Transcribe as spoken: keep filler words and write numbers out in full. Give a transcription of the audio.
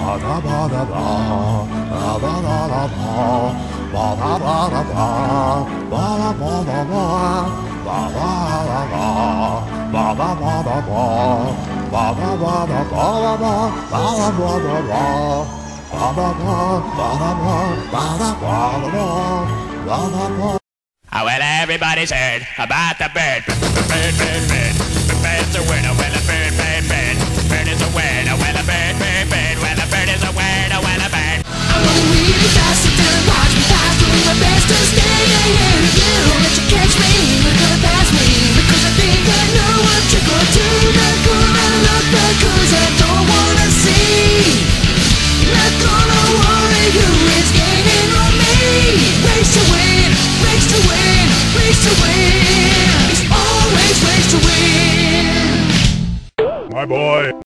Oh, well, everybody's heard about the bird. Bird, bird, bird. The bird's a winner. Well, a bird, bird, bird. Bird is a word.